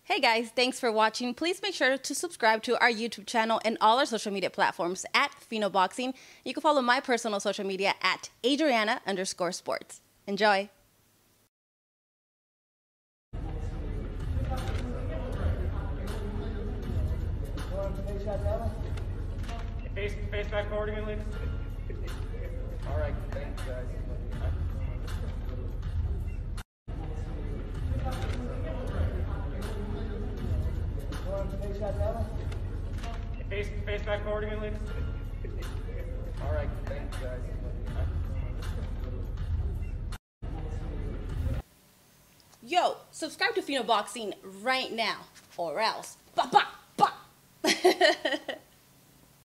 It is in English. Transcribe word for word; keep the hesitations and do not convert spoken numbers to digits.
Hey guys, thanks for watching. Please make sure to subscribe to our YouTube channel and all our social media platforms at Phenoboxing. You can follow my personal social media at Adriana underscore sports. Enjoy. Face, face back forward again, ladies. All right, thanks, guys. Face, face back forward again, ladies. All right, thanks, guys. Yo, subscribe to Phenoboxing right now, or else. Ba ba ba.